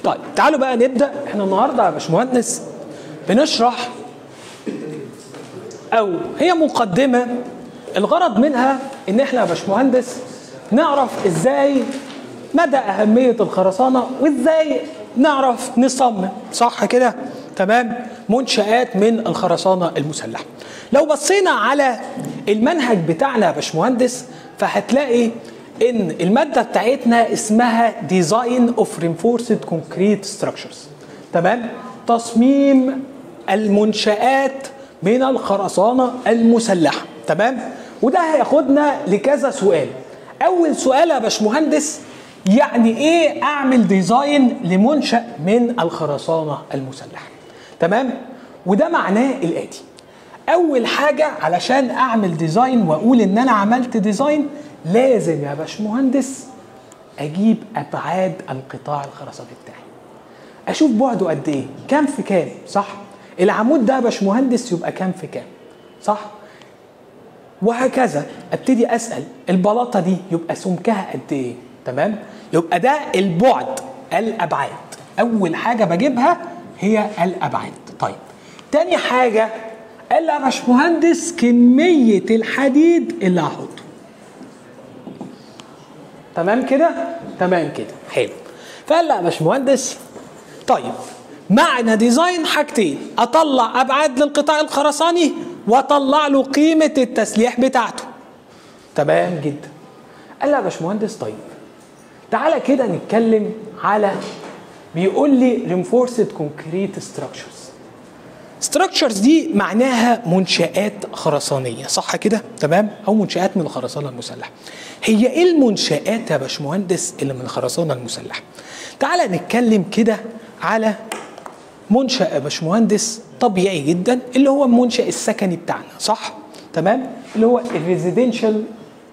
طيب تعالوا بقى نبدا. احنا النهارده يا باشمهندس بنشرح، او هي مقدمه الغرض منها ان احنا يا باشمهندس نعرف ازاي مدى اهميه الخرسانه وازاي نعرف نصمم صح كده. تمام. منشآت من الخرسانه المسلحه. لو بصينا على المنهج بتاعنا يا باشمهندس فهتلاقي ان الماده بتاعتنا اسمها Design of Reinforced Concrete Structures. تمام. تصميم المنشآت من الخرسانه المسلحه. تمام. وده هياخدنا لكذا سؤال. اول سؤال يا باشمهندس، يعني ايه اعمل ديزاين لمنشأ من الخرسانه المسلحه؟ تمام. وده معناه الاتي: اول حاجه علشان اعمل ديزاين واقول ان انا عملت ديزاين لازم يا باشمهندس اجيب ابعاد القطاع الخرساني بتاعي، اشوف بعده قد ايه، كام في كام، صح؟ العمود ده يا باشمهندس يبقى كام في كام، صح؟ وهكذا ابتدي اسال البلاطه دي يبقى سمكها قد ايه. تمام. يبقى ده البعد، الابعاد. اول حاجه بجيبها هي الابعاد. طيب تاني حاجه قال لي يا باشمهندس كميه الحديد اللي هحطه. تمام كده؟ تمام كده. حلو. فقال لي يا باشمهندس طيب معنى ديزاين حاجتين: اطلع ابعاد للقطاع الخرساني واطلع له قيمه التسليح بتاعته. تمام جدا. قال لي يا باشمهندس طيب تعالى كده نتكلم على، بيقول لي reinforced concrete structures. structures دي معناها منشآت خرسانيه صح كده؟ تمام. او منشآت من الخرسانه المسلحه. هي ايه المنشآت يا باشمهندس اللي من الخرسانه المسلحه؟ تعالى نتكلم كده على منشأ يا باشمهندس طبيعي جدا اللي هو المنشأ السكني بتاعنا صح؟ تمام؟ اللي هو الريزيدنشال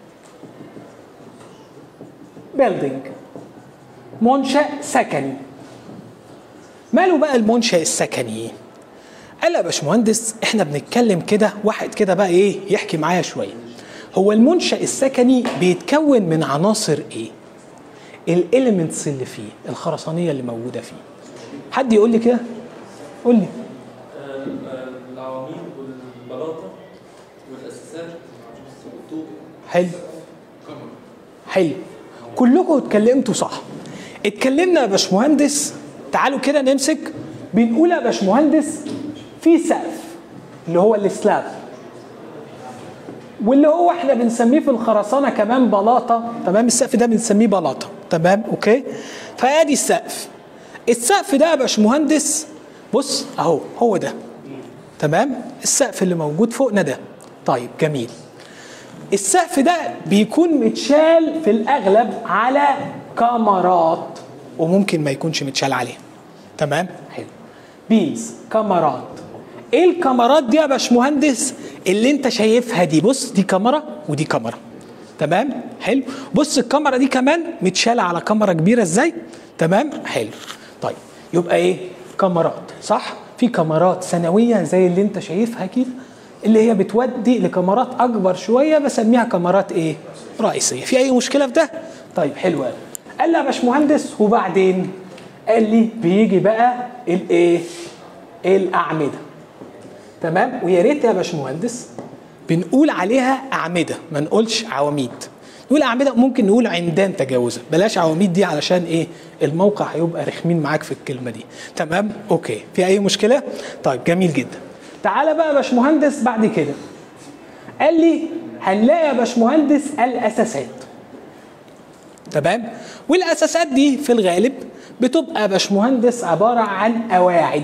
بيلدينج، منشأ سكني. ماله بقى المنشأ السكني؟ قال يا باشمهندس احنا بنتكلم كده واحد كده بقى ايه يحكي معايا شويه. هو المنشأ السكني بيتكون من عناصر ايه؟ الاليمنتس اللي فيه، الخرسانيه اللي موجوده فيه. حد يقول لي كده؟ قول لي. العواميد والبلاطه والاساسات والطوب. حلو. حلو. كلكم اتكلمتوا صح. اتكلمنا يا باشمهندس. تعالوا كده نمسك. بنقول يا باشمهندس في سقف اللي هو السلاب، واللي هو احنا بنسميه في الخرسانه كمان بلاطه. تمام. السقف ده بنسميه بلاطه. تمام. اوكي. فادي السقف. السقف ده يا باشمهندس بص اهو هو ده. تمام. السقف اللي موجود فوقنا ده. طيب جميل. السقف ده بيكون متشال في الاغلب على كاميرات وممكن ما يكونش متشال عليه. تمام. حلو. بيمز، كاميرات. ايه الكاميرات دي يا باشمهندس اللي انت شايفها دي؟ بص دي كاميرا ودي كاميرا. تمام. حلو. بص الكاميرا دي كمان متشاله على كاميرا كبيره ازاي. تمام. حلو. طيب يبقى ايه؟ كاميرات صح. في كاميرات ثانويه زي اللي انت شايفها كده اللي هي بتودي لكاميرات اكبر شويه بسميها كاميرات ايه؟ رئيسيه. في اي مشكله في ده؟ طيب حلو قوي. قال لي يا باشمهندس وبعدين قال لي بيجي بقى الايه؟ الاعمده. تمام. ويا ريت يا باشمهندس بنقول عليها اعمده ما نقولش عواميد. نقول اعمده، ممكن نقول عمدان تجاوزا، بلاش عواميد دي علشان ايه؟ الموقع هيبقى رخمين معاك في الكلمه دي. تمام. اوكي. في اي مشكله؟ طيب جميل جدا. تعالى بقى يا باشمهندس بعد كده قال لي هنلاقي يا باشمهندس الاساسات. تمام. والاساسات دي في الغالب بتبقى يا باشمهندس عباره عن قواعد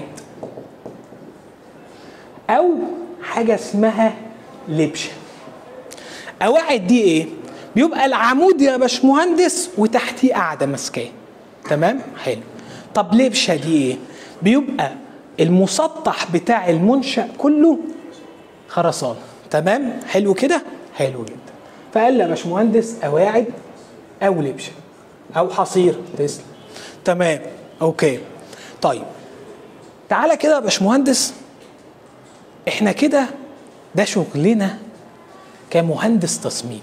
او حاجه اسمها لبشه. قواعد دي ايه؟ بيبقى العمود يا باشمهندس وتحتيه قاعده ماسكاه. تمام. حلو. طب لبشه دي ايه؟ بيبقى المسطح بتاع المنشأ كله خرسانه. تمام. حلو كده. حلو جدا. فقال لي يا باشمهندس قواعد او لبشه او حصير. تسلم. تمام. اوكي. طيب تعالى كده يا باشمهندس احنا كده ده شغلنا كمهندس تصميم.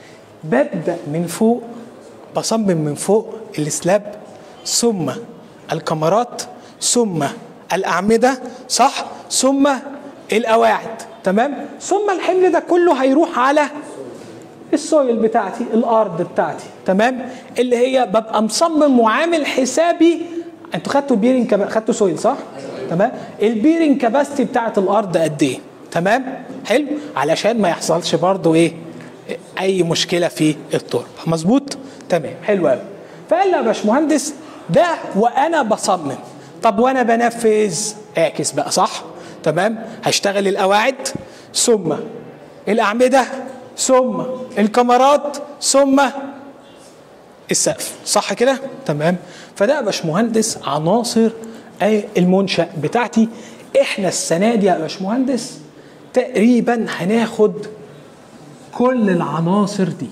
ببدأ من فوق، بصمم من فوق السلاب ثم الكمرات ثم الأعمدة، صح؟ ثم القواعد، تمام؟ ثم الحمل ده كله هيروح على السويل بتاعتي، الأرض بتاعتي، تمام؟ اللي هي ببقى مصمم وعامل حسابي. انتوا خدتوا البيرنج خدتوا سويل صح؟ تمام؟ البيرنج كاباستي بتاعت الأرض قد إيه؟ تمام؟ حلو؟ علشان ما يحصلش برضو إيه؟ أي مشكلة في التربة، مظبوط؟ تمام، حلو قوي. فقال لي يا باشمهندس ده وأنا بصمم، طب وأنا بنفذ اعكس بقى، صح؟ تمام؟ هشتغل القواعد ثم الأعمدة ثم الكمرات ثم السقف، صح كده؟ تمام؟ فده يا باشمهندس عناصر المنشأ بتاعتي. احنا السنة دي يا باشمهندس تقريبا هناخد كل العناصر دي،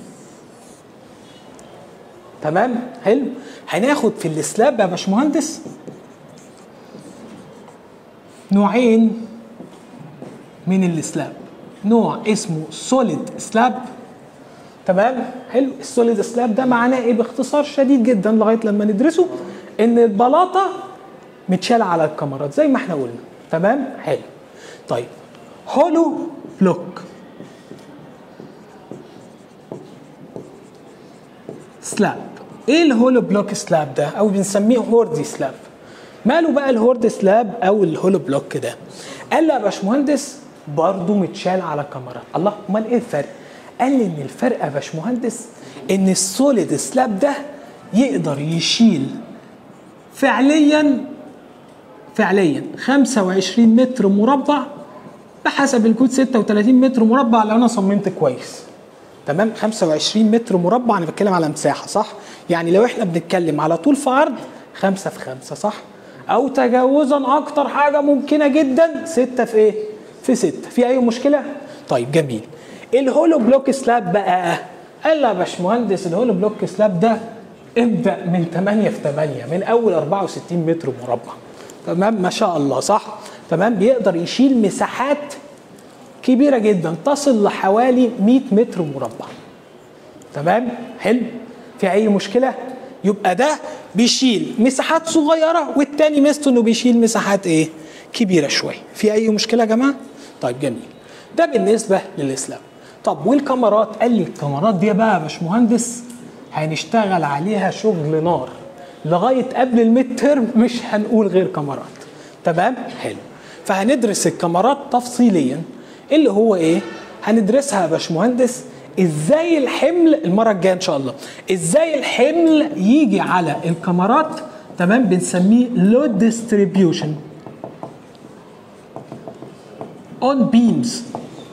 تمام؟ حلو؟ هناخد في السلاب يا باشمهندس نوعين من السلاب، نوع اسمه سوليد سلاب، تمام؟ حلو؟ السوليد سلاب ده معناه ايه باختصار شديد جدا لغايه لما ندرسه؟ ان البلاطه متشاله على الكمرات زي ما احنا قلنا، تمام؟ حلو. طيب هولو بلوك سلاب، ايه الهولو بلوك سلاب ده؟ او بنسميه هوردي سلاب. ماله بقى الهورد سلاب او الهولو بلوك ده؟ قال لي يا باشمهندس برضه متشال على الكاميرات. الله، امال ايه الفرق؟ قال لي ان الفرق يا باشمهندس ان السوليد سلاب ده يقدر يشيل فعليا 25 متر مربع بحسب الكود 36 متر مربع لو انا صممت كويس، تمام؟ 25 متر مربع انا بتكلم على مساحه، صح؟ يعني لو احنا بنتكلم على طول في عرض 5 في 5، صح؟ او تجاوزا اكتر حاجه ممكنه جدا 6 في ايه؟ في 6. في اي مشكله؟ طيب جميل. الهولو بلوك سلاب بقى، قال يا باشمهندس الهولو بلوك سلاب ده ابدا من 8 في 8، من اول 64 متر مربع، تمام؟ ما شاء الله، صح؟ تمام؟ بيقدر يشيل مساحات كبيره جدا تصل لحوالي 100 متر مربع، تمام؟ حلو؟ في اي مشكله؟ يبقى ده بيشيل مساحات صغيره والتاني ميزته انه بيشيل مساحات ايه؟ كبيره شويه. في اي مشكله يا جماعه؟ طيب جميل. ده بالنسبه للاسلام. طب والكاميرات؟ قال لي الكاميرات دي بقى يا باشمهندس هنشتغل عليها شغل نار لغايه قبل الميد ترم، مش هنقول غير كاميرات، تمام؟ حلو. فهندرس الكاميرات تفصيليا، اللي هو ايه؟ هندرسها يا باشمهندس ازاي الحمل المره الجايه ان شاء الله، ازاي الحمل يجي على الكاميرات، تمام؟ بنسميه لود ديستريبيوشن اون بيمز.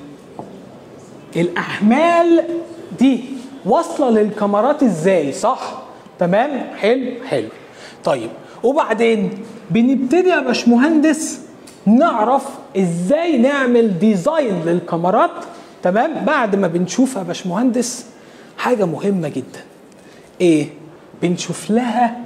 الاحمال دي واصله للكاميرات ازاي، صح؟ تمام؟ حلو حلو. طيب وبعدين بنبتدي يا باشمهندس نعرف ازاي نعمل ديزاين للكاميرات، تمام؟ بعد ما بنشوفها يا باشمهندس حاجه مهمه جدا، ايه؟ بنشوف لها،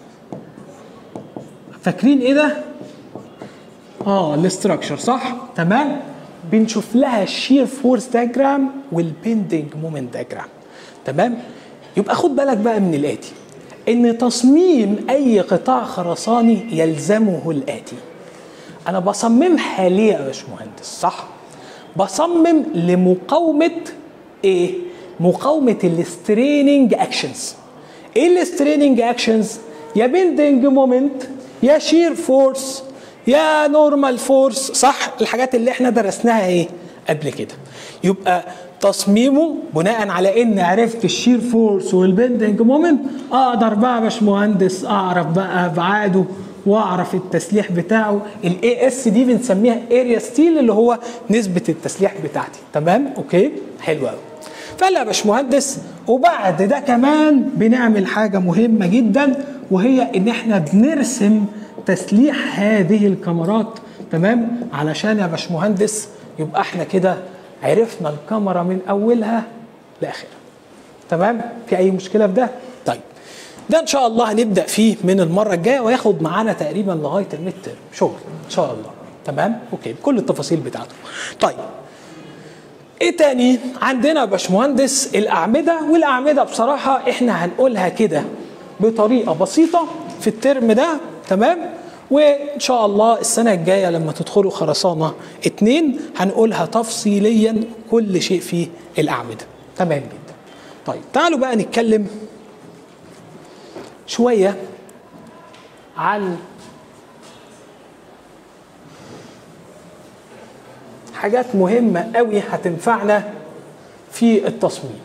فاكرين ايه ده؟ الاستراكشر، صح؟ تمام؟ بنشوف لها الشير فورس دايجرام والبيندنج مومنت دايجرام، تمام؟ يبقى خد بالك بقى من الاتي، ان تصميم اي قطاع خرساني يلزمه الاتي. انا بصممها ليه يا باشمهندس؟ صح؟ بصمم لمقاومه ايه؟ مقاومه الستريننج اكشنز. ايه الستريننج اكشنز؟ يا بيندنج مومنت، يا شير فورس، يا نورمال فورس، صح؟ الحاجات اللي احنا درسناها ايه قبل كده. يبقى تصميمه بناء على ان عرفت الشير فورس والبندنج مومنت، اقدر بقى يا باشمهندس اعرف بقى ابعاده واعرف التسليح بتاعه. الاي اس دي بنسميها اريا ستيل، اللي هو نسبه التسليح بتاعتي، تمام؟ اوكي، حلو قوي. فلا يا باشمهندس، وبعد ده كمان بنعمل حاجه مهمه جدا، وهي ان احنا بنرسم تسليح هذه الكاميرات، تمام؟ علشان يا باشمهندس يبقى احنا كده عرفنا الكاميرا من اولها لاخرها، تمام؟ في اي مشكله في ده؟ طيب ده ان شاء الله هنبدا فيه من المره الجايه، وياخد معانا تقريبا لغايه الميد ترم شغل ان شاء الله، تمام؟ اوكي، بكل التفاصيل بتاعته. طيب ايه تاني عندنا يا باشمهندس؟ الاعمده. والاعمده بصراحه احنا هنقولها كده بطريقه بسيطه في الترم ده، تمام؟ وان شاء الله السنه الجايه لما تدخلوا خرسانه 2 هنقولها تفصيليا كل شيء في الاعمده. تمام جدا. طيب تعالوا بقى نتكلم شويه عن حاجات مهمه قوي هتنفعنا في التصميم.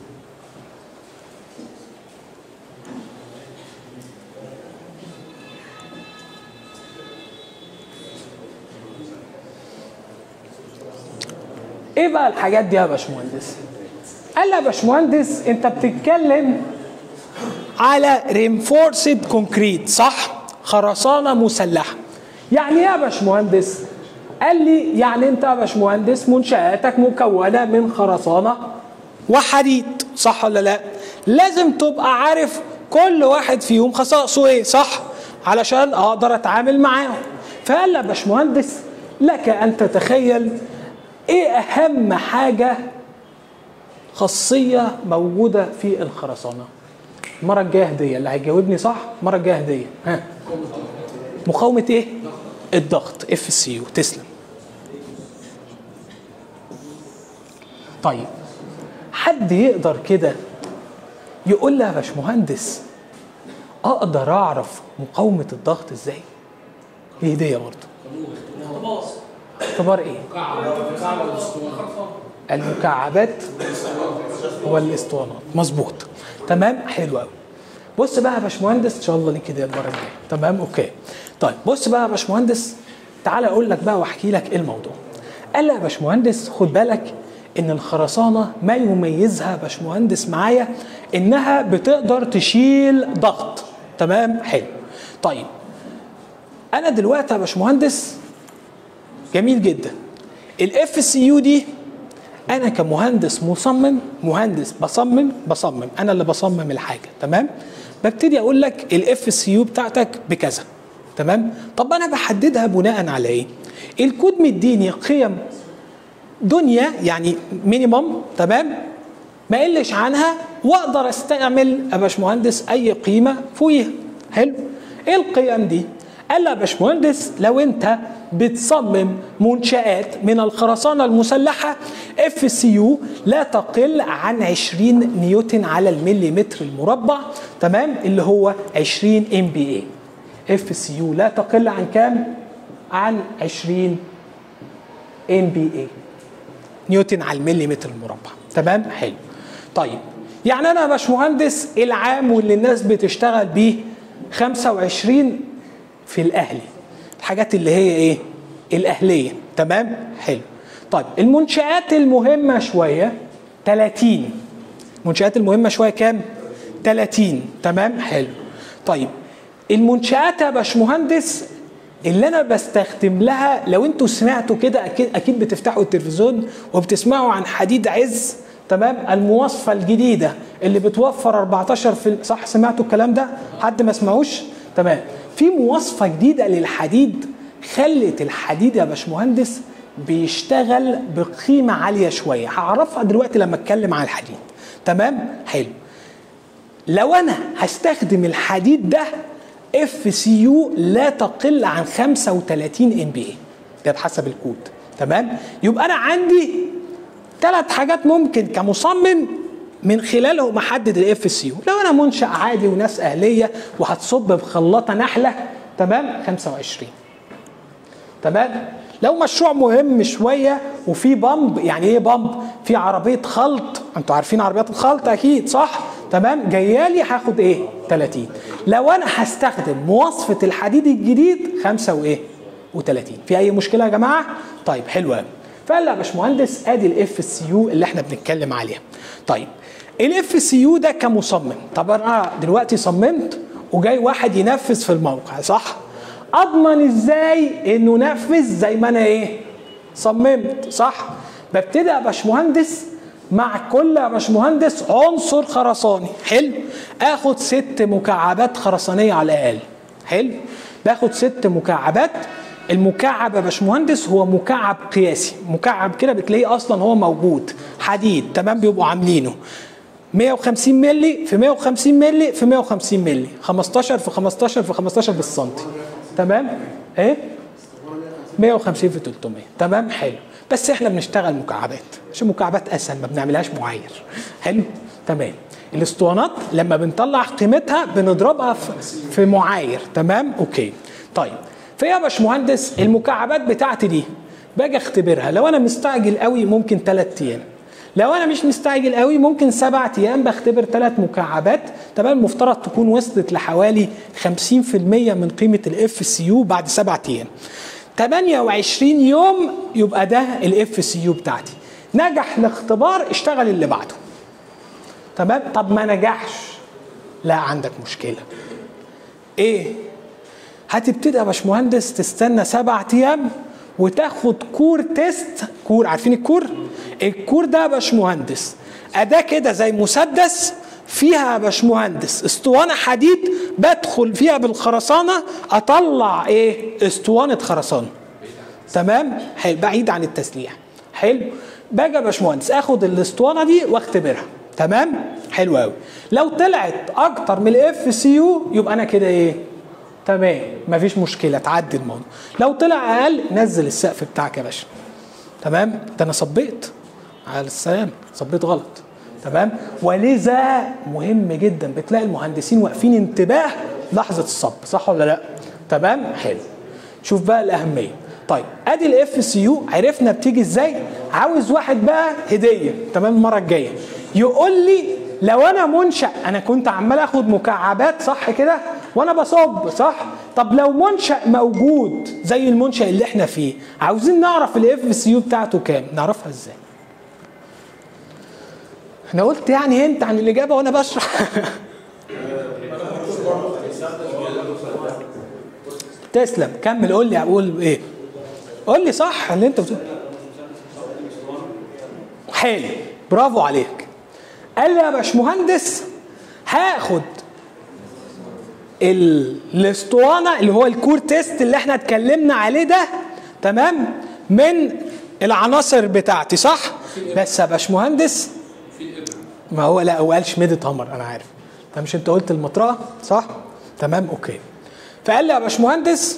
ايه بقى الحاجات دي يا باشمهندس؟ قال لي يا باشمهندس انت بتتكلم على رينفورسد كونكريت، صح؟ خرسانه مسلحه. يعني ايه يا باشمهندس؟ قال لي يعني انت يا باشمهندس منشآتك مكونه من خرسانه وحديد، صح ولا لا؟ لازم تبقى عارف كل واحد فيهم خصائصه ايه، صح؟ علشان اقدر اتعامل معاهم. فقال لي يا باشمهندس لك ان تتخيل ايه اهم حاجه خاصيه موجوده في الخرسانه. المره الجايه هديه، اللي هيجاوبني صح المره الجايه هديه. ها، مقاومه ايه؟ الضغط، FCU. تسلم. طيب حد يقدر كده يقول لي يا باشمهندس اقدر اعرف مقاومه الضغط ازاي؟ دي هديه برضه. اختبار ايه؟ المكعبات والاسطوانات. مظبوط. تمام، حلو قوي. بص بقى يا باشمهندس، ان شاء الله ليك كده المره الجايه. تمام، اوكي. طيب بص بقى يا باشمهندس، تعالى اقول لك بقى واحكي لك ايه الموضوع. قال لي يا باشمهندس خد بالك ان الخرسانه ما يميزها يا باشمهندس معايا انها بتقدر تشيل ضغط. تمام، حلو. طيب انا دلوقتي يا باشمهندس جميل جدا FCU دي انا كمهندس مصمم، مهندس بصمم انا اللي بصمم الحاجه. تمام، ببتدي اقول لك FCU بتاعتك بكذا. تمام، طب انا بحددها بناء على ايه؟ الكود مديني قيم دنيا يعني مينيمم، تمام، ما يقلش عنها، واقدر استعمل يا باشمهندس اي قيمه فوقيها. حلو. ايه القيم دي؟ قال يا باشمهندس لو انت بتصمم منشآت من الخرسانه المسلحه FCU لا تقل عن 20 نيوتن على المليمتر المربع. تمام، اللي هو 20 MPa. FCU لا تقل عن كام؟ عن 20 MPa، نيوتن على المليمتر المربع. تمام، حلو. طيب يعني انا يا باشمهندس العام واللي الناس بتشتغل بيه 25 في الاهلي، الحاجات اللي هي ايه؟ الاهليه. تمام، حلو. طيب المنشآت المهمه شويه 30. المنشآت المهمه شويه كام؟ 30. تمام، حلو. طيب المنشآت يا باشمهندس اللي انا بستخدم لها، لو انتوا سمعتوا كده اكيد بتفتحوا التلفزيون وبتسمعوا عن حديد عز. تمام، المواصفه الجديده اللي بتوفر 14 صح؟ سمعتوا الكلام ده؟ حد ما سمعوش؟ تمام، في مواصفه جديده للحديد خلت الحديد يا باشمهندس بيشتغل بقيمه عاليه شويه، هعرفها دلوقتي لما اتكلم عن الحديد. تمام، حلو. لو انا هستخدم الحديد ده FCU لا تقل عن 35 MPa، ده بحسب الكود. تمام، يبقى انا عندي 3 حاجات ممكن كمصمم من خلالهم احدد FCU. لو انا منشأ عادي وناس اهليه وهتصب بخلاطه نحله، تمام، 25. تمام، لو مشروع مهم شويه وفي بامب، يعني ايه بامب؟ في عربيه خلط، انتوا عارفين عربيات الخلط اكيد، صح؟ تمام، جايالي هاخد ايه؟ 30. لو انا هستخدم مواصفه الحديد الجديد 35. في اي مشكله يا جماعه؟ طيب حلو قوي. فقال يا باشمهندس ادي FCU اللي احنا بنتكلم عليها. طيب FCU ده كمصمم، طب انا دلوقتي صممت وجاي واحد ينفذ في الموقع، صح؟ اضمن ازاي انه نفذ زي ما انا ايه؟ صممت، صح؟ ببتدي يا باشمهندس مع كل يا باشمهندس عنصر خرساني. حلو، اخد 6 مكعبات خرسانيه على الاقل. حلو، باخد 6 مكعبات. المكعب يا باشمهندس هو مكعب قياسي، مكعب كده بتلاقيه اصلا هو موجود حديد. تمام، بيبقوا عاملينه 150 مللي في 150 مللي في 150 مللي، 15 في 15 في 15 بالسنتي. تمام؟ ايه؟ 150 في 300. تمام؟ حلو. بس احنا بنشتغل مكعبات عشان مكعبات اسهل، ما بنعملهاش معايير. حلو؟ تمام. الاسطوانات لما بنطلع قيمتها بنضربها في معايير. تمام؟ اوكي. طيب فايه يا باشمهندس؟ المكعبات بتاعتي دي باجي اختبرها، لو انا مستعجل قوي ممكن 3 ايام، لو انا مش مستعجل قوي ممكن 7 ايام بختبر 3 مكعبات. تمام؟ المفترض تكون وصلت لحوالي 50% من قيمه الاف سي يو بعد 7 ايام. 28 يوم يبقى ده الاف سي يو بتاعتي. نجح الاختبار، اشتغل اللي بعده. تمام؟ طب ما نجحش، لا عندك مشكله. ايه؟ هتبتدي يا باشمهندس تستنى 7 ايام وتاخد كور تيست. كور، عارفين الكور؟ الكور ده يا باشمهندس اداه كده زي مسدس، فيها يا باشمهندس اسطوانه حديد بدخل فيها بالخرسانه اطلع ايه؟ اسطوانه خرسانه. تمام؟ حلو، بعيد عن التسليح. حلو. باجي يا باشمهندس اخد الاسطوانه دي واختبرها. تمام؟ حلو قوي. لو طلعت اكتر من الاف سي يو يبقى انا كده ايه؟ تمام، مفيش مشكله، تعدي الموضوع. لو طلع اقل نزل السقف بتاعك يا باشا. تمام؟ ده انا صبيت على السلام، صبيت غلط. تمام؟ ولذا مهم جدا بتلاقي المهندسين واقفين انتباه لحظه الصب، صح ولا لا؟ تمام؟ حلو. شوف بقى الاهميه. طيب ادي الاف سي يو عرفنا بتيجي ازاي. عاوز واحد بقى هديه. تمام؟ المره الجايه يقول لي لو انا منشأ، انا كنت عمال اخد مكعبات صح كده وانا بصب صح؟ طب لو منشأ موجود زي المنشأ اللي احنا فيه، عاوزين نعرف الاف سي يو بتاعته كام، نعرفها ازاي؟ انا قلت يعني انت عن الاجابه وانا بشرح. تسلم، كمل قول لي اقول ايه؟ قول لي صح اللي انت بتقول. حلو، برافو عليك. قال لي يا باشمهندس هاخد الاسطوانه اللي هو الكور تيست اللي احنا اتكلمنا عليه ده، تمام، من العناصر بتاعتي صح؟ بس يا باشمهندس ما هو لا، هو قال شميدة همر، انا عارف. طب مش انت قلت المطرقه صح؟ تمام اوكي. فقال لي يا باشمهندس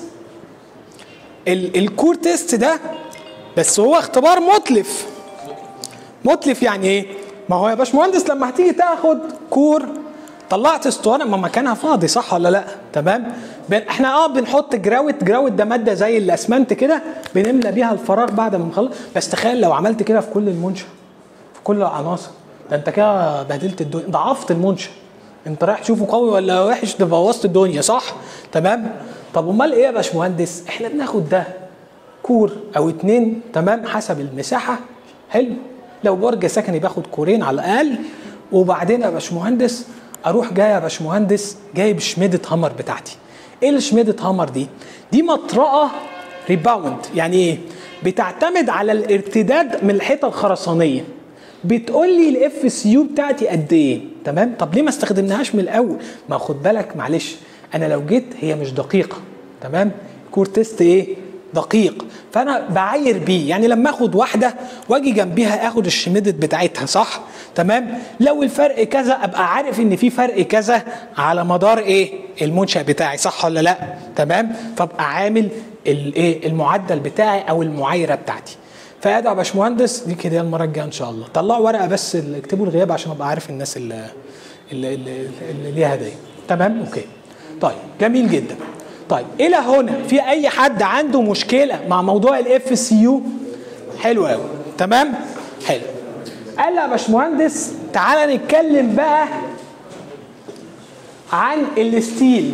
الكور تيست ده بس هو اختبار متلف. متلف يعني ايه؟ ما هو يا باشمهندس لما هتيجي تاخد كور طلعت اسطوانه ما مكانها فاضي صح ولا لا؟ تمام؟ احنا بنحط جراوت. جراوت ده ماده زي الاسمنت كده بنملى بيها الفراغ بعد ما نخلص. بس تخيل لو عملت كده في كل المنشأ، في كل العناصر، ده انت كده بهدلت الدنيا، ضعفت المنشأ. انت رايح تشوفه قوي ولا وحش، ده بوظت الدنيا صح؟ تمام؟ طب امال ايه يا باشمهندس؟ احنا بناخد ده كور او 2 تمام حسب المساحه. حلو؟ لو برج سكني باخد كورين على الاقل. وبعدين يا باشمهندس اروح جاي يا باشمهندس جايب شميدة همر بتاعتي. ايه الشميدة همر دي؟ دي مطرقه ريباوند. يعني ايه؟ بتعتمد على الارتداد من الحيطه الخرسانيه. بتقول لي الاف سي يو بتاعتي قد ايه؟ تمام؟ طب ليه ما استخدمناهاش من الاول؟ ما خد بالك معلش، انا لو جيت هي مش دقيقه. تمام؟ كور تيست ايه؟ دقيق. فانا بعاير بيه، يعني لما اخد واحده واجي جنبيها اخد الشميدت بتاعتها صح؟ تمام؟ لو الفرق كذا ابقى عارف ان في فرق كذا على مدار ايه؟ المنشأ بتاعي صح ولا لا؟ تمام؟ فابقى عامل الايه؟ المعدل بتاعي او المعايره بتاعتي. فادي يا باشمهندس دي كده المره الجايه ان شاء الله. طلعوا ورقه بس اكتبوا الغياب عشان ابقى عارف الناس اللي ليها هديه. تمام؟ اوكي. طيب جميل جدا. طيب الى هنا في اي حد عنده مشكله مع موضوع الاف سي يو؟ حلو قوي. تمام؟ حلو. قال لي يا باشمهندس تعالى نتكلم بقى عن الستيل.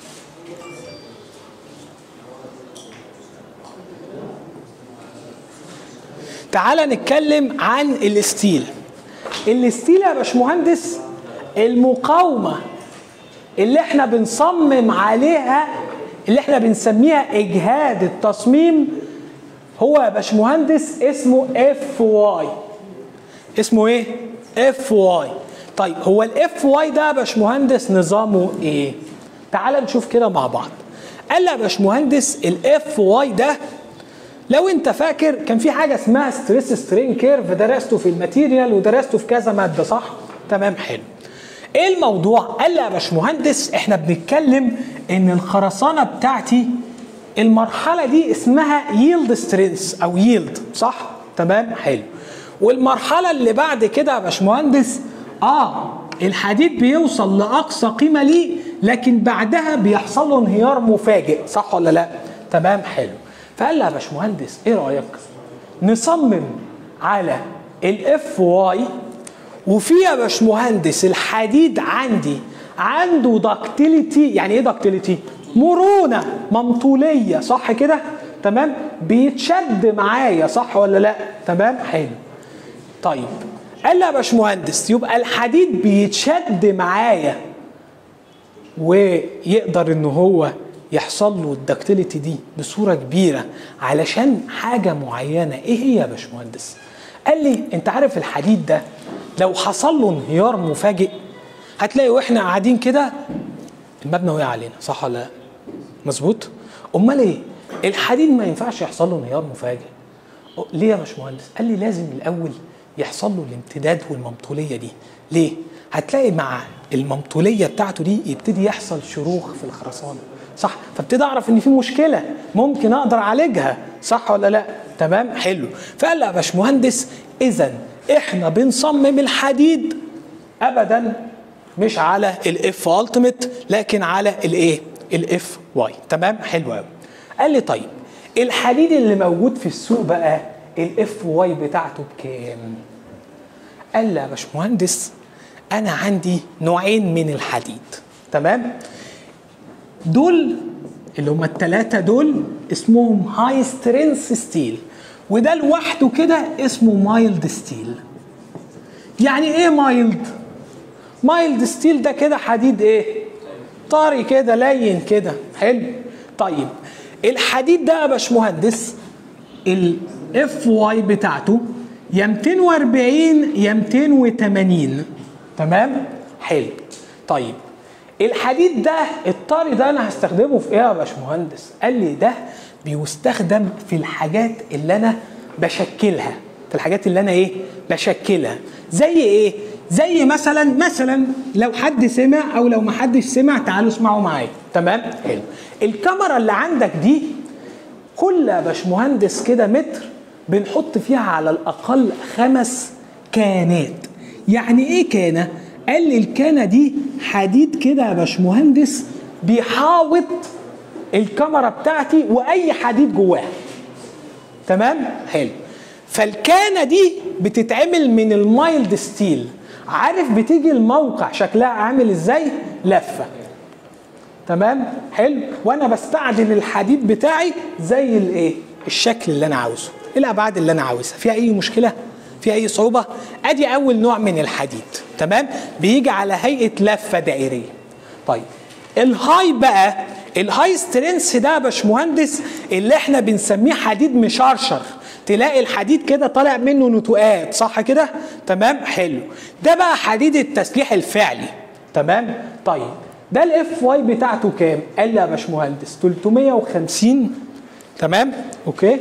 تعالى نتكلم عن الستيل. الستيل يا باشمهندس المقاومه اللي احنا بنصمم عليها، اللي احنا بنسميها اجهاد التصميم، هو يا باشمهندس اسمه اف واي. اسمه ايه؟ اف واي. طيب هو الاف واي ده يا باشمهندس نظامه ايه؟ تعال نشوف كده مع بعض. قال لي يا باشمهندس الاف واي ده لو انت فاكر كان في حاجه اسمها ستريس سترين كيرف، درسته في الماتيريال ودرسته في كذا ماده صح؟ تمام حلو. ايه الموضوع؟ قال لي يا باشمهندس احنا بنتكلم ان الخرسانه بتاعتي المرحله دي اسمها ييلد سترينث او ييلد، صح؟ تمام حلو. والمرحله اللي بعد كده يا باشمهندس الحديد بيوصل لاقصى قيمه ليه، لكن بعدها بيحصل له انهيار مفاجئ، صح ولا لا؟ تمام حلو. فقال لي يا باشمهندس ايه رايك نصمم على الاف واي، وفي يا باشمهندس الحديد عندي عنده داكتيليتي. يعني ايه داكتيليتي؟ مرونه، ممطوليه، صح كده؟ تمام، بيتشد معايا، صح ولا لا؟ تمام حلو. طيب قال لي يا باشمهندس يبقى الحديد بيتشد معايا ويقدر ان هو يحصل له الدكتيليتي دي بصوره كبيره علشان حاجه معينه. ايه هي يا باشمهندس؟ قال لي انت عارف الحديد ده لو حصل له انهيار مفاجئ هتلاقي واحنا قاعدين كده المبنى وقع علينا، صح ولا لا؟ مظبوط؟ امال ايه؟ الحديد ما ينفعش يحصل له انهيار مفاجئ. ليه يا باشمهندس؟ قال لي لازم الاول يحصل له الامتداد والممطوليه دي. ليه؟ هتلاقي مع الممطوليه بتاعته دي يبتدي يحصل شروخ في الخرسانه، صح؟ فابتدي اعرف ان في مشكله ممكن اقدر اعالجها، صح ولا لا؟ تمام حلو. فقال لي يا باشمهندس اذا احنا بنصمم الحديد ابدا مش على الاف التيميت لكن على الايه؟ الاف واي. تمام حلو قوي. قال لي طيب الحديد اللي موجود في السوق بقى الاف واي بتاعته بكام؟ قال لي يا باشمهندس انا عندي نوعين من الحديد، تمام؟ دول اللي هم الثلاثه دول اسمهم هاي سترينث ستيل، وده لوحده كده اسمه مايلد ستيل. يعني ايه مايلد؟ مايلد ستيل ده كده حديد ايه؟ طري كده، لين كده، حلو. طيب الحديد ده يا باشمهندس الاف واي بتاعته يا 240 يا 280، تمام؟ حلو. طيب الحديد ده الطري ده انا هستخدمه في ايه يا باشمهندس؟ قال لي ده بيستخدم في الحاجات اللي انا بشكلها، في الحاجات اللي انا ايه؟ بشكلها. زي ايه؟ زي مثلا لو حد سمع او لو ما حدش سمع تعالوا اسمعوا معايا، تمام؟ حلو. الكاميرا اللي عندك دي كل يا باشمهندس كده متر بنحط فيها على الاقل 5 كانات. يعني ايه كانه؟ قال لي الكانه دي حديد كده يا باشمهندس بيحاوط الكاميرا بتاعتي واي حديد جواها، تمام؟ حلو. فالكانه دي بتتعمل من المايلد ستيل. عارف بتيجي الموقع شكلها عامل ازاي؟ لفه، تمام؟ حلو. وانا بستعدل الحديد بتاعي زي الايه؟ الشكل اللي انا عاوزه، الابعاد اللي انا عاوزها. فيها اي مشكله؟ فيها اي صعوبه؟ ادي اول نوع من الحديد، تمام؟ بيجي على هيئه لفه دائريه. طيب الهاي بقى، الهاي سترينث ده يا باشمهندس اللي احنا بنسميه حديد مشرشر، تلاقي الحديد كده طالع منه نتوءات، صح كده؟ تمام حلو. ده بقى حديد التسليح الفعلي، تمام؟ طيب ده الاف واي بتاعته كام؟ قال لي يا باشمهندس 350، تمام؟ اوكي،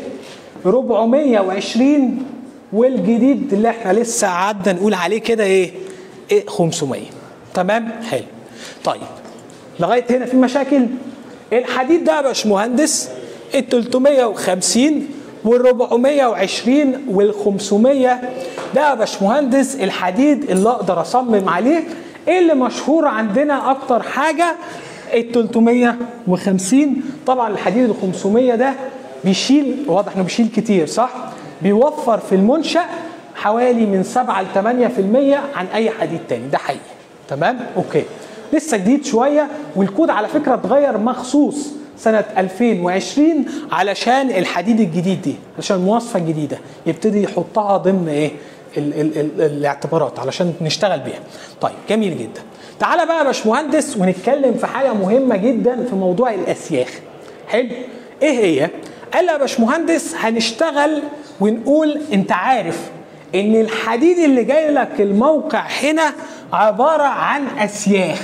420، والجديد اللي احنا لسه قعدنا نقول عليه كده ايه 500. تمام حلو. طيب لغايه هنا في مشاكل؟ الحديد ده يا باشمهندس ال 350 وال 420 وال 500 ده يا باشمهندس الحديد اللي اقدر اصمم عليه. ايه اللي مشهور عندنا اكتر حاجه؟ ال 350. طبعا الحديد ال 500 ده بيشيل، واضح انه بيشيل كتير، صح؟ بيوفر في المنشأ حوالي من 7 ل 8% عن اي حديد تاني، ده حقيقي. تمام؟ اوكي. لسه جديد شويه، والكود على فكره اتغير مخصوص سنه 2020 علشان الحديد الجديد دي، علشان المواصفه الجديده يبتدي يحطها ضمن ايه؟ الاعتبارات علشان نشتغل بيها. طيب جميل جدا. تعالى بقى يا باشمهندس ونتكلم في حاجه مهمه جدا في موضوع الاسياخ. حلو؟ ايه هي؟ قال يا باشمهندس هنشتغل ونقول انت عارف ان الحديد اللي جاي لك الموقع هنا عباره عن اسياخ.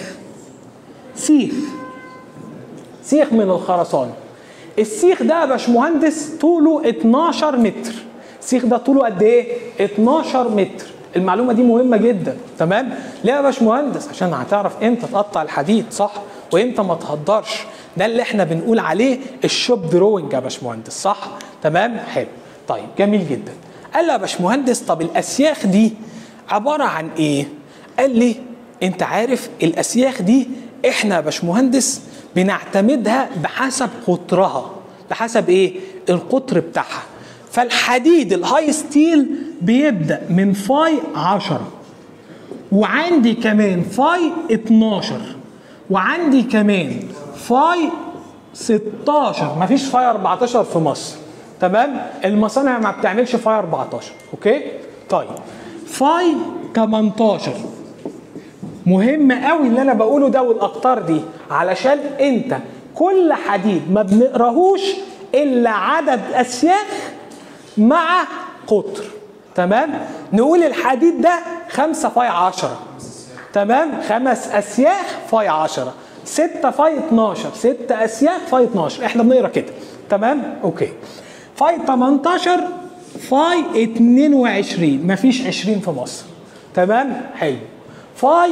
سيخ من الخرسانه. السيخ ده يا باشمهندس طوله 12 متر. السيخ ده طوله قد ايه؟ 12 متر. المعلومه دي مهمه جدا. تمام؟ ليه يا باشمهندس؟ عشان هتعرف امتى تقطع الحديد صح وامتى ما تهدرش. ده اللي احنا بنقول عليه الشوب دروينج يا باشمهندس صح؟ تمام؟ حلو. طيب جميل جدا. قال لي يا باشمهندس طب الاسياخ دي عباره عن ايه؟ قال لي انت عارف الاسياخ دي احنا يا باشمهندس بنعتمدها بحسب قطرها. بحسب ايه؟ القطر بتاعها. فالحديد الهاي ستيل بيبدا من فاي 10 وعندي كمان فاي 12 وعندي كمان فاي 16. مفيش فاي 14 في مصر. تمام؟ المصانع ما بتعملش فاي 14. اوكي؟ طيب فاي 18 مهم قوي اللي انا بقوله ده والاقطار دي علشان انت كل حديد ما بنقراهوش الا عدد اسياخ مع قطر. تمام؟ نقول الحديد ده 5 فاي 10. تمام؟ 5 اسياخ فاي 10 6 فاي 12 6 اسياخ فاي 12. احنا بنقرا كده. تمام؟ اوكي. فاي 18 فاي 22 مفيش 20 في مصر. تمام؟ حلو. فاي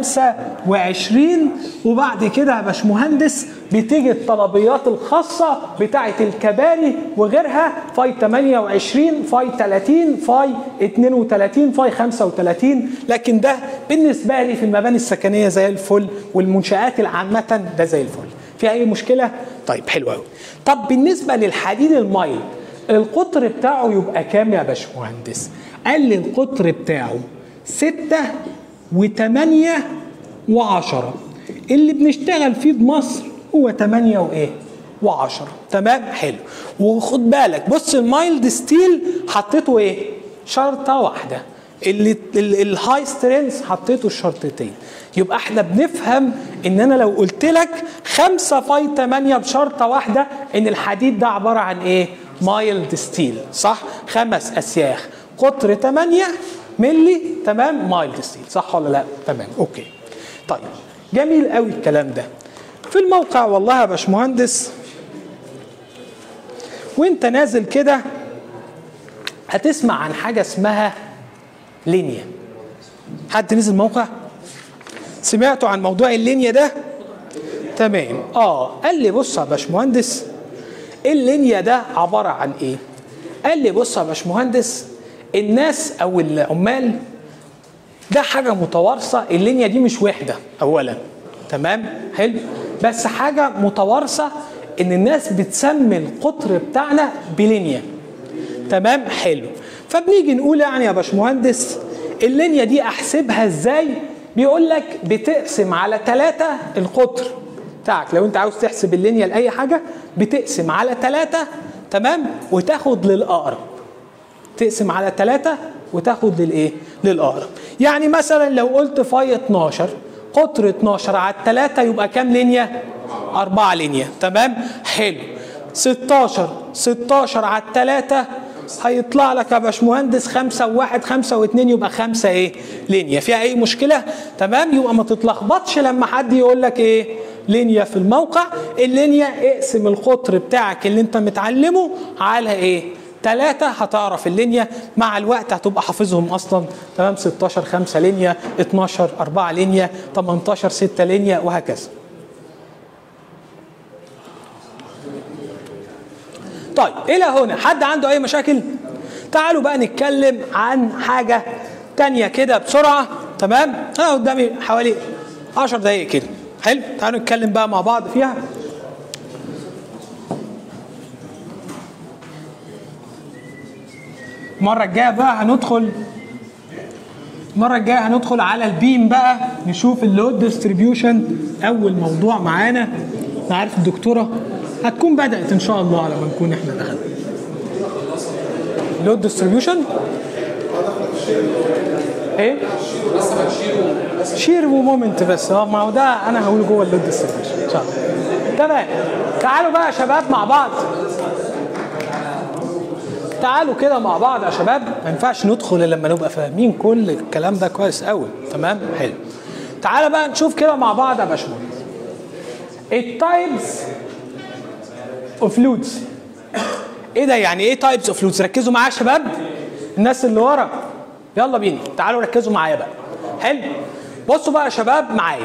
25 وبعد كده يا باشمهندس بتيجي الطلبيات الخاصة بتاعة الكباري وغيرها فاي 28 فاي 30 فاي 32 فاي 35. لكن ده بالنسبة لي في المباني السكنية زي الفل والمنشآت العامة ده زي الفل. في أي مشكلة؟ طيب حلو قوي. طب بالنسبة للحديد المايل القطر بتاعه يبقى كام يا باشمهندس؟ قال لي القطر بتاعه 6 و8 و10. اللي بنشتغل فيه بمصر هو 8 وايه؟ و10. تمام؟ حلو. وخد بالك بص المايلد ستيل حطيته ايه؟ شرطه واحده. اللي الهاي سترينث حطيته الشرطتين. يبقى احنا بنفهم ان انا لو قلت لك 5 فاي 8 بشرطه واحده ان الحديد ده عباره عن ايه؟ مايلد ستيل صح؟ 5 اسياخ قطر 8 ملي. تمام؟ مايلد ستيل صح ولا لا؟ تمام. اوكي. طيب جميل قوي الكلام ده. في الموقع والله يا باشمهندس وانت نازل كده هتسمع عن حاجه اسمها لينيا. حد نزل موقع؟ سمعتوا عن موضوع اللينيا ده؟ تمام. قال لي بص يا باشمهندس اللينيا ده عباره عن ايه؟ قال لي بص يا باشمهندس الناس او العمال ده حاجه متوارثه. اللينيا دي مش وحده اولا. تمام؟ حلو. بس حاجه متوارثه ان الناس بتسمي القطر بتاعنا بلينيا. تمام؟ حلو. فبنيجي نقول يعني يا باشمهندس اللينيا دي احسبها ازاي؟ بيقول لك بتقسم على 3 القطر بتاعك. لو انت عاوز تحسب اللينيا لاي حاجه بتقسم على 3. تمام؟ وتاخد للاقرب. تقسم على 3 وتاخد للايه؟ للاقرب. يعني مثلا لو قلت فاي 12 قطر 12 على 3 يبقى كام لينيا؟ 4 لينيا. تمام؟ حلو. 16 على 3 هيطلع لك يا باشمهندس 5 و1 5 و2 يبقى 5 ايه؟ لينيا. فيها اي مشكله؟ تمام؟ يبقى ما تتلخبطش لما حد يقول لك ايه؟ لينيا في الموقع. اللينيا اقسم القطر بتاعك اللي انت متعلمه على ايه؟ 3 هتعرف اللينيا. مع الوقت هتبقى حافظهم اصلا. تمام؟ 16 5 لينيا 12 4 لينيا 18 6 لينيا وهكذا. طيب الى هنا حد عنده اي مشاكل؟ تعالوا بقى نتكلم عن حاجه تانية كده بسرعه. تمام؟ انا قدامي حوالي 10 دقايق كده. حلو؟ تعالوا نتكلم بقى مع بعض فيها. المره الجايه بقى هندخل على البيم بقى نشوف اللود ديستريبيوشن. اول موضوع معانا. انا عارف الدكتوره هتكون بدات ان شاء الله على ما نكون احنا دخلنا. اللود ديستريبيوشن ايه؟ شير ومومنت بس. ما هو ده انا هقوله جوه اللود ديستريبيوشن ان شاء الله. تمام. تعالوا بقى يا شباب مع بعض. تعالوا كده مع بعض يا شباب. ما ينفعش ندخل الا لما نبقى فاهمين كل الكلام ده كويس قوي. تمام؟ حلو. تعالى بقى نشوف كده مع بعض يا باشمهندس التايبس اوف لودز. ايه ده يعني ايه تايبس اوف لودز؟ ركزوا معايا يا شباب الناس اللي ورا. يلا بينا تعالوا ركزوا معايا بقى. حلو. بصوا بقى يا شباب معايا.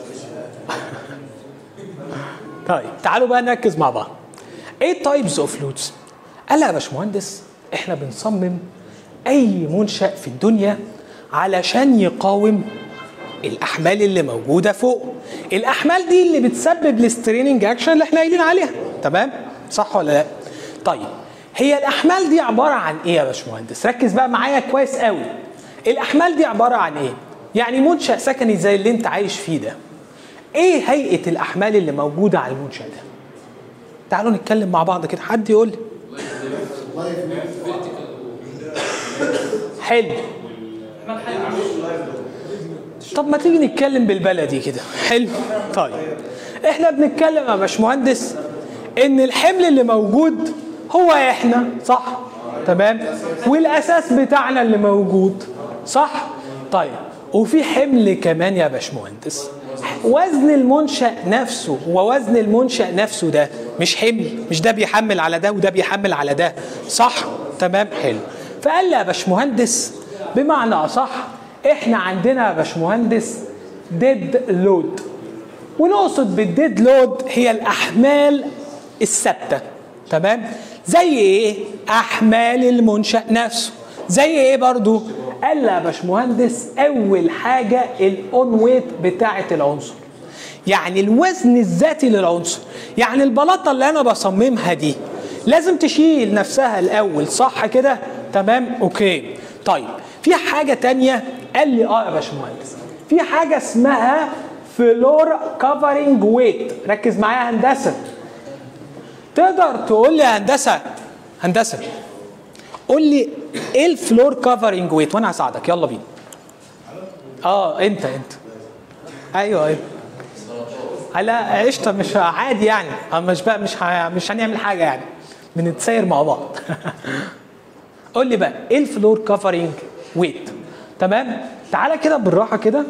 طيب تعالوا بقى نركز مع بعض. ايه تايبز اوف لودز؟ قال يا باشمهندس احنا بنصمم اي منشأ في الدنيا علشان يقاوم الاحمال اللي موجوده فوق. الاحمال دي اللي بتسبب الستريننج اكشن اللي احنا قايلين عليها، تمام؟ صح ولا لا؟ طيب هي الاحمال دي عباره عن ايه يا باشمهندس؟ ركز بقى معايا كويس قوي. الاحمال دي عباره عن ايه؟ يعني منشأ سكني زي اللي انت عايش فيه ده، ايه هيئه الاحمال اللي موجوده على المنشأ ده؟ تعالوا نتكلم مع بعض كده، حد يقول لي. حلو. طب ما تيجي نتكلم بالبلدي كده. حلو. طيب احنا بنتكلم يا باشمهندس ان الحمل اللي موجود هو احنا، صح؟ تمام؟ والاساس بتاعنا اللي موجود، صح؟ طيب وفي حمل كمان يا باشمهندس، وزن المنشأ نفسه، ووزن المنشأ نفسه ده مش حمل، مش ده بيحمل على ده وده بيحمل على ده، صح؟ تمام؟ حلو. فقال لي يا باشمهندس بمعنى اصح احنا عندنا يا باشمهندس ديد لود، ونقصد بالديد لود هي الاحمال الثابته، تمام؟ زي ايه؟ احمال المنشأ نفسه. زي ايه برضو؟ قال يا باشمهندس اول حاجه الاون ويت بتاعه العنصر، يعني الوزن الذاتي للعنصر. يعني البلاطه اللي انا بصممها دي لازم تشيل نفسها الاول، صح كده؟ تمام؟ اوكي. طيب في حاجه تانية قال لي يا باشمهندس في حاجه اسمها فلور كفرنج ويت. ركز معايا هندسه. تقدر تقول لي يا هندسه قول لي ايه الفلور كفرنج ويت وانا هساعدك. يلا بينا. انت ايوه لا قشطه، مش عادي يعني، مش بقى مش هنعمل حاجه يعني، بنتساير مع بعض. قول لي بقى ايه الفلور كفرنج ويت؟ تمام؟ تعالى كده بالراحه كده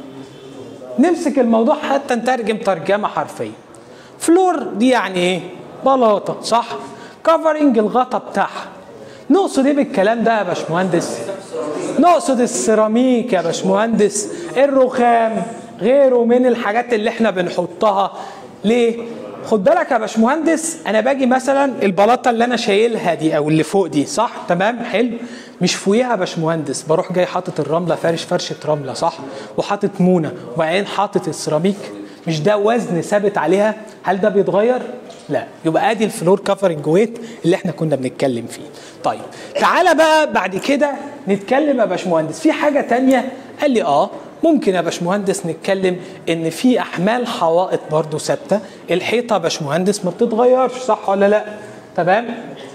نمسك الموضوع حتى نترجم ترجمه حرفيه. فلور دي يعني ايه؟ بلاطه، صح؟ كفرنج الغطا بتاعها. نقصد ايه بالكلام ده يا باشمهندس؟ نقصد السيراميك يا باشمهندس، الرخام، غيره من الحاجات اللي احنا بنحطها. ليه؟ خد بالك يا باشمهندس انا باجي مثلا البلاطه اللي انا شايلها دي او اللي فوق دي، صح؟ تمام؟ حلو. مش فوقيها يا باشمهندس بروح جاي حاطط الرمله، فارش فرشه رمله، صح؟ وحاطط مونه، وبعدين حاطط السيراميك. مش ده وزن ثابت عليها؟ هل ده بيتغير؟ لا. يبقى ادي الفلور كفرنج ويت اللي احنا كنا بنتكلم فيه. طيب تعالى بقى بعد كده نتكلم يا باشمهندس في حاجه تانية. قال لي ممكن يا باشمهندس نتكلم ان في احمال حوائط برضو ثابته. الحيطه يا باشمهندس ما بتتغيرش، صح ولا لا؟ تمام؟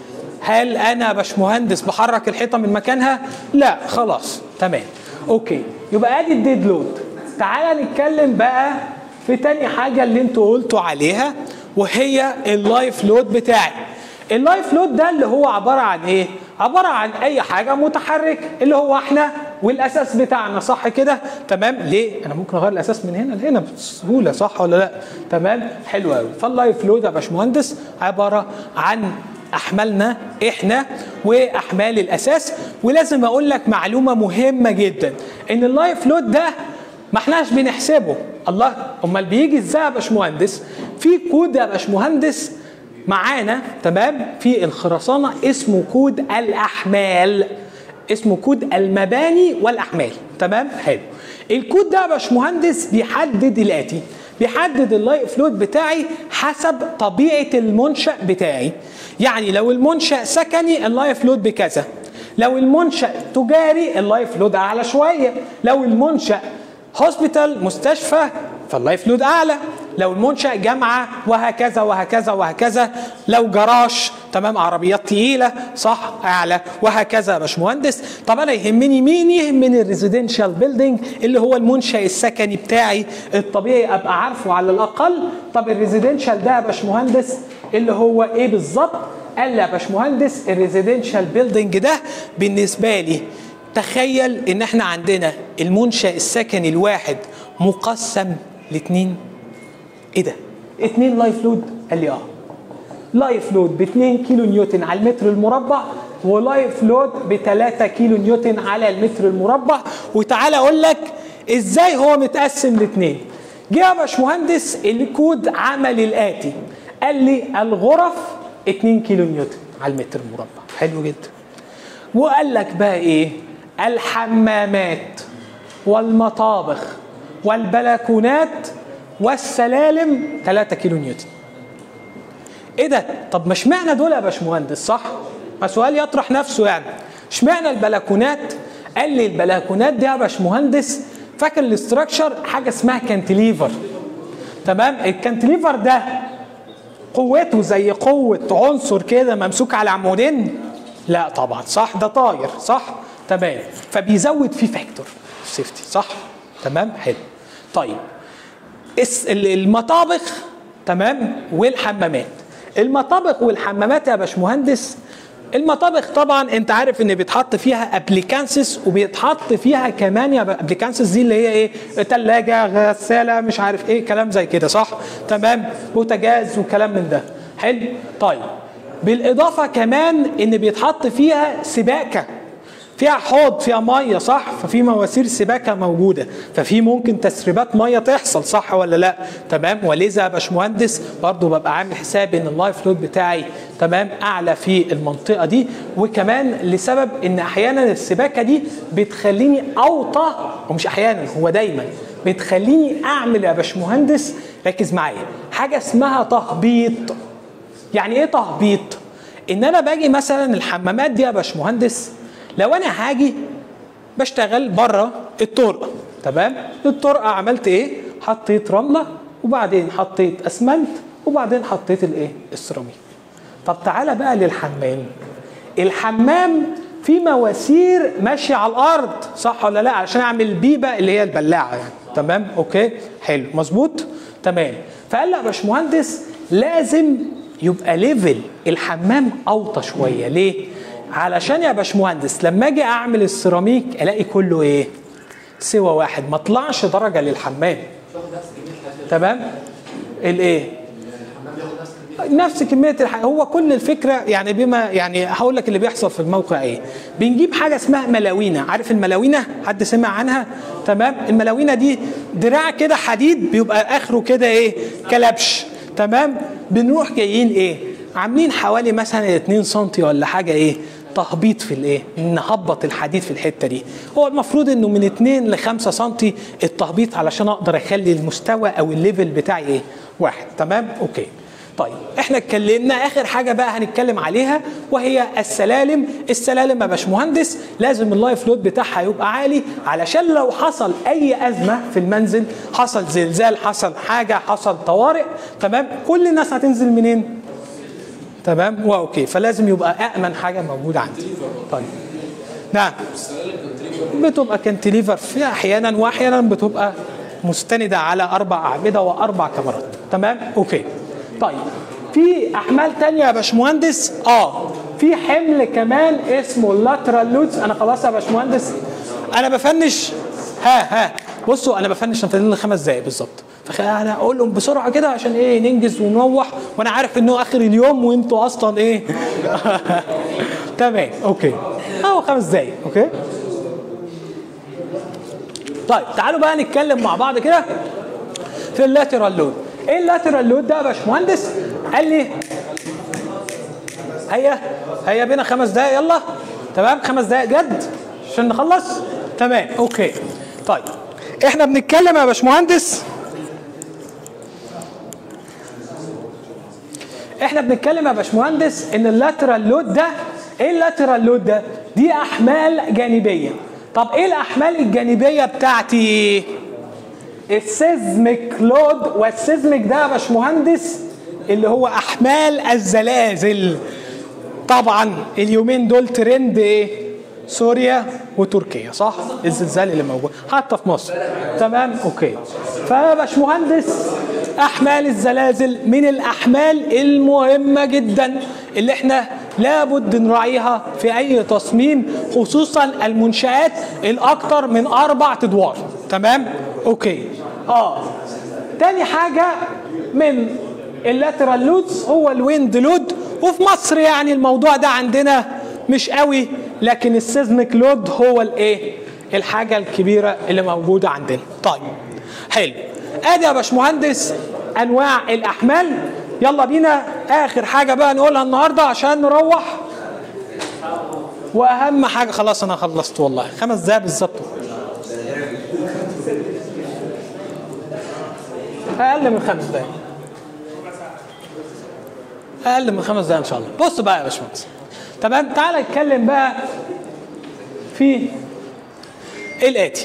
هل انا يا باشمهندس بحرك الحيطه من مكانها؟ لا، خلاص تمام. اوكي، يبقى ادي الديد لود. تعالى نتكلم بقى في تاني حاجه اللي انتوا قلتوا عليها، وهي اللايف لود بتاعي. اللايف لود ده اللي هو عباره عن ايه؟ عباره عن اي حاجه متحركه اللي هو احنا والاساس بتاعنا، صح كده؟ تمام؟ ليه؟ انا ممكن اغير الاساس من هنا لهنا بسهوله، صح ولا لا؟ تمام؟ حلو قوي. فاللايف لود يا باشمهندس عباره عن احمالنا احنا واحمال الاساس. ولازم اقول لك معلومه مهمه جدا، ان اللايف لود ده ما احناش بنحسبه. الله، امال بيجي ازاي يا باشمهندس؟ في كود يا باشمهندس معانا، تمام؟ في الخرسانه اسمه كود الاحمال، اسمه كود المباني والاحمال، تمام؟ حلو. الكود ده يا باشمهندس بيحدد الاتي، بيحدد اللايف لود بتاعي حسب طبيعه المنشأ بتاعي. يعني لو المنشأ سكني اللايف لود بكذا، لو المنشأ تجاري اللايف لود اعلى شويه، لو المنشأ هوسبيتال مستشفى فاللايف لود اعلى، لو المنشأ جامعه وهكذا وهكذا وهكذا، لو جراج، تمام، عربيات تقيله، صح، اعلى، وهكذا يا باشمهندس. طب انا يهمني مين؟ يهمني الريزيدنشال بيلدينج اللي هو المنشأ السكني بتاعي الطبيعي ابقى عارفه على الاقل. طب الريزيدنشال ده يا باشمهندس اللي هو ايه بالظبط؟ قال لي يا باشمهندس الريزيدنشال بيلدينج ده بالنسبه لي، تخيل ان احنا عندنا المنشأ السكني الواحد مقسم ل2. ايه ده؟ 2 لايف لود؟ قال لي لايف لود ب 2 كيلو نيوتن على المتر المربع، ولايف لود ب 3 كيلو نيوتن على المتر المربع. وتعالى اقول لك ازاي هو متقسم لاثنين. جه يا باشمهندس الكود عمل الاتي، قال لي الغرف 2 كيلو نيوتن على المتر المربع، حلو جدا. وقال لك بقى ايه؟ الحمامات والمطابخ والبلكونات والسلالم 3 كيلو نيوتن. ايه ده؟ طب ما اشمعنى دول يا باشمهندس؟ صح؟ ما سؤال يطرح نفسه يعني. اشمعنى البلكونات؟ قال لي البلكونات دي يا باشمهندس، فاكر الاستراكشر حاجه اسمها كانتليفر، تمام؟ الكانتليفر ده قوته زي قوه عنصر كده ممسوك على عمودين؟ لا طبعا، صح؟ ده طاير، صح؟ تمام، فبيزود فيه فاكتور سيفتي، صح؟ تمام، حلو. طيب المطابخ، تمام، والحمامات. المطابخ والحمامات يا باشمهندس، المطابخ طبعا انت عارف ان بيتحط فيها ابليكانسز، وبيتحط فيها كمان يا ابليكانسز دي اللي هي ايه؟ ثلاجه، غساله، مش عارف ايه، كلام زي كده، صح؟ تمام، بوتاجاز وكلام من ده. حلو. طيب بالاضافه كمان ان بيتحط فيها سباكه، فيها حوض فيها ميه، صح؟ ففي مواسير سباكه موجوده، ففي ممكن تسريبات ميه تحصل، صح ولا لا؟ تمام. ولذا يا باشمهندس برضه ببقى عامل حسابي ان اللايف لود بتاعي تمام اعلى في المنطقه دي. وكمان لسبب ان احيانا السباكه دي بتخليني اوطى، ومش احيانا، هو دايما بتخليني اعمل يا باشمهندس، ركز معايا، حاجه اسمها تهبيط. يعني ايه تهبيط؟ ان انا باجي مثلا الحمامات دي يا باشمهندس، لو انا هاجي بشتغل بره الطرقه، تمام؟ الطرقه عملت ايه؟ حطيت رمله، وبعدين حطيت اسمنت، وبعدين حطيت الايه؟ السيراميك. طب تعالى بقى للحمام. الحمام في مواسير ماشيه على الارض، صح ولا لا؟ علشان اعمل البيبه اللي هي البلاعه يعني، تمام؟ اوكي، حلو، مظبوط، تمام. فقال لي يا باشمهندس لازم يبقى ليفل الحمام اوطى شويه. ليه؟ علشان يا باشمهندس لما اجي اعمل السيراميك الاقي كله ايه؟ سوى واحد، ما طلعش درجه للحمام. تمام؟ الايه؟ نفس كميه هو كل الفكره يعني بما يعني هقول لك اللي بيحصل في الموقع ايه. بنجيب حاجه اسمها ملاوينه، عارف الملاوينه؟ حد سمع عنها؟ تمام؟ الملاوينه دي دراع كده حديد بيبقى اخره كده ايه؟ كلبش، تمام؟ بنروح جايين ايه؟ عاملين حوالي مثلا 2 سم ولا حاجه ايه؟ تهبيط في الايه؟ نهبط الحديد في الحته دي. هو المفروض انه من 2 ل 5 سم التهبيط علشان اقدر اخلي المستوى او الليفل بتاعي ايه؟ واحد، تمام؟ اوكي. طيب احنا اتكلمنا، اخر حاجه بقى هنتكلم عليها وهي السلالم. السلالم يا باشمهندس لازم اللايف لود بتاعها يبقى عالي، علشان لو حصل اي ازمه في المنزل، حصل زلزال، حصل حاجه، حصل طوارئ، تمام؟ كل الناس هتنزل منين؟ تمام؟ واوكي، فلازم يبقى أأمن حاجة موجودة عندي. طيب نعم، بتبقى كانتليفر في أحيانا، وأحيانا بتبقى مستندة على 4 أعمدة و4 كاميرات، تمام؟ أوكي. طيب في أحمال تانية يا باشمهندس، في حمل كمان اسمه اللاترال لودز. أنا خلاص يا باشمهندس أنا بفنش، بصوا أنا بفنش، أنا فاضل لي 5 دقايق بالظبط، فانا اقول لهم بسرعه كده عشان ايه؟ ننجز ونروح، وانا عارف انه اخر اليوم وانتوا اصلا ايه؟ تمام، اوكي، 5 دقايق، اوكي. طيب تعالوا بقى نتكلم مع بعض كده في اللاترال لود. ايه اللاترال لود ده يا باشمهندس؟ قال لي هيا بينا 5 دقايق، يلا، تمام؟ 5 دقايق جد عشان نخلص، تمام، اوكي. طيب احنا بنتكلم يا باشمهندس، ان اللاترال لود ده، ايه اللاترال لود ده؟ دي احمال جانبيه. طب ايه الاحمال الجانبيه بتاعتي؟ السيزميك لود. والسيزميك ده يا باشمهندس اللي هو احمال الزلازل. طبعا اليومين دول ترند ايه؟ سوريا وتركيا، صح؟ الزلزال اللي موجود حتى في مصر، تمام؟ اوكي. فيا باشمهندس احمال الزلازل من الاحمال المهمه جدا اللي احنا لابد نراعيها في اي تصميم، خصوصا المنشآت الاكثر من 4 ادوار، تمام؟ اوكي. تاني حاجه من اللاترال لودز هو الويند لود، وفي مصر يعني الموضوع ده عندنا مش قوي، لكن السيزميك لود هو الايه؟ الحاجه الكبيره اللي موجوده عندنا. طيب حلو، ادي يا باشمهندس انواع الاحمال. يلا بينا اخر حاجه بقى نقولها النهارده عشان نروح، واهم حاجه خلاص انا خلصت والله 5 دقايق بالظبط، اقل من 5 دقايق، اقل من 5 دقايق ان شاء الله. بص بقى يا باشمهندس، تمام، تعالى نتكلم بقى في الاتي.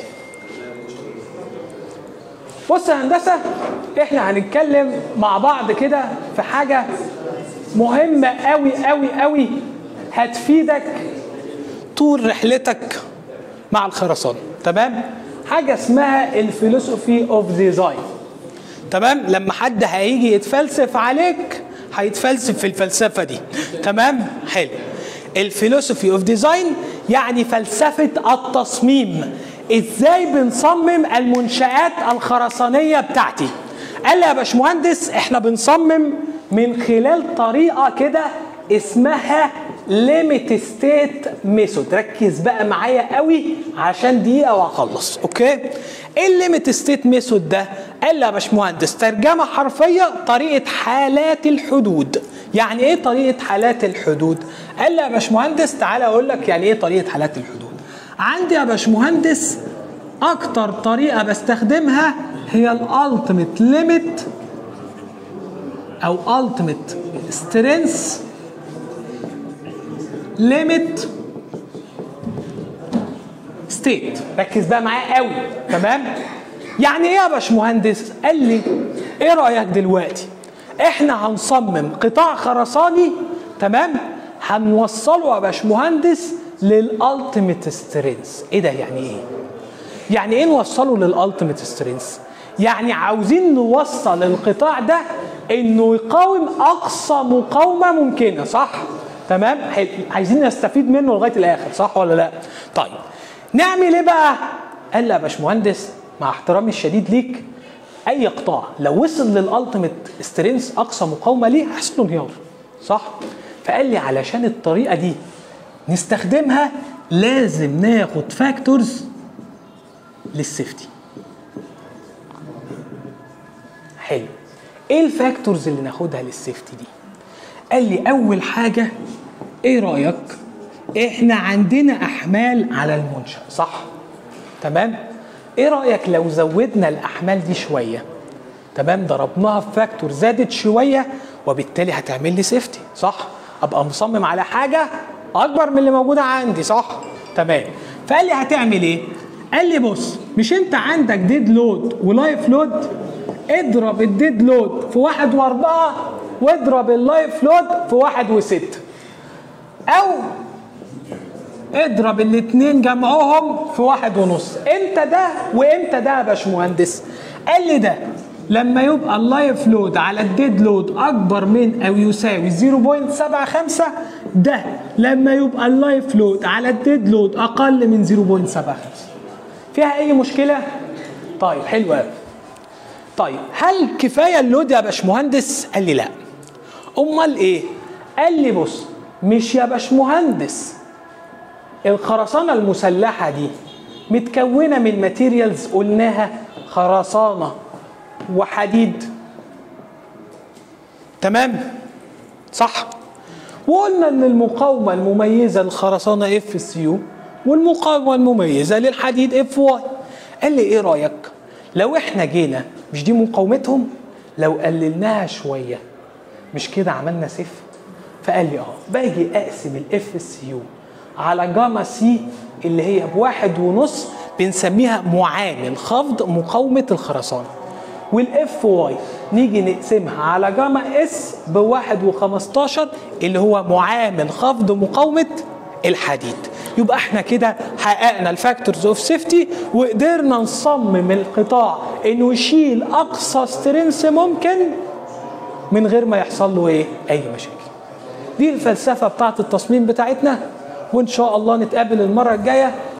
بص يا هندسه، احنا هنتكلم مع بعض كده في حاجه مهمه قوي قوي قوي هتفيدك طول رحلتك مع الخرسانه، تمام؟ حاجه اسمها الفيلوسوفي اوف ديزاين، تمام؟ لما حد هيجي يتفلسف عليك هيتفلسف في الفلسفه دي، تمام؟ حلو. الفيلوسوفي اوف ديزاين يعني فلسفه التصميم، ازاي بنصمم المنشآت الخرسانيه بتاعتي. قال لي يا باشمهندس احنا بنصمم من خلال طريقه كده اسمها ليميت ستيت ميثود. ركز بقى معايا قوي عشان دقيقه وهخلص، اوكي؟ ايه الليميت ستيت ميثود ده؟ قال لي يا باشمهندس ترجمه حرفيه طريقه حالات الحدود. يعني ايه طريقه حالات الحدود؟ قال لي يا باشمهندس تعالى اقول لك يعني ايه طريقه حالات الحدود. عندي يا باشمهندس اكتر طريقه بستخدمها هي الالتيميت ليميت او التيميت سترينث ليميت ستيت. ركز بقى معايا قوي، تمام؟ يعني ايه يا باشمهندس؟ قال لي ايه رايك دلوقتي احنا هنصمم قطاع خرساني، تمام؟ هنوصله يا باشمهندس للالتيميت سترينث. ايه ده؟ يعني ايه؟ يعني ايه نوصله للالتيميت سترينث؟ يعني عاوزين نوصل القطاع ده انه يقاوم اقصى مقاومه ممكنه، صح؟ تمام؟ عايزين نستفيد منه لغايه الاخر، صح ولا لا؟ طيب نعمل ايه بقى؟ قال لي يا باشمهندس مع احترامي الشديد ليك، اي قطاع لو وصل للالتيميت سترينث اقصى مقاومه ليه هيحصل له انهيار، صح؟ فقال لي علشان الطريقه دي نستخدمها لازم ناخد فاكتورز للسيفتي. حلو. ايه الفاكتورز اللي ناخدها للسيفتي دي؟ قال لي اول حاجه ايه رايك احنا عندنا احمال على المنشأ، صح؟ تمام؟ ايه رايك لو زودنا الاحمال دي شويه، تمام؟ ضربناها في فاكتور زادت شويه وبالتالي هتعمل لي سيفتي، صح؟ ابقى مصمم على حاجه اكبر من اللي موجوده عندي، صح؟ تمام. فقال لي هتعمل ايه؟ قال لي بص، مش انت عندك ديد لود ولايف لود؟ اضرب الديد لود في 1 و4 واضرب اللايف لود في 1 و6، او اضرب الاثنين جمعهم في 1.5. امتى ده وامتى ده يا باشمهندس؟ قال لي ده لما يبقى اللايف لود على الديد لود اكبر من او يساوي 0.75، ده لما يبقى اللايف لود على الديد لود اقل من 0.75. فيها اي مشكله؟ طيب حلو قوي. طيب هل كفايه اللود يا باشمهندس؟ قال لي لا. امال ايه؟ قال لي بص، مش يا باشمهندس الخرسانه المسلحه دي متكونه من ماتيريالز قلناها خرسانه وحديد، تمام؟ صح؟ وقلنا ان المقاومه المميزه للخرسانه اف سي يو والمقاومه المميزه للحديد اف واي. قال لي ايه رايك لو احنا جينا، مش دي مقاومتهم، لو قللناها شويه مش كده عملنا صفر؟ فقال لي باجي اقسم الاف سي يو على جاما سي اللي هي ب1.5 بنسميها معامل خفض مقاومه الخرسانه، والاف واي نيجي نقسمها على جاما اس ب1.15 اللي هو معامل خفض مقاومه الحديد. يبقى احنا كده حققنا الفاكتورز اوف سيفتي وقدرنا نصمم القطاع انه يشيل اقصى سترينث ممكن من غير ما يحصل له اي مشاكل. دي الفلسفه بتاعت التصميم بتاعتنا، وان شاء الله نتقابل المره الجايه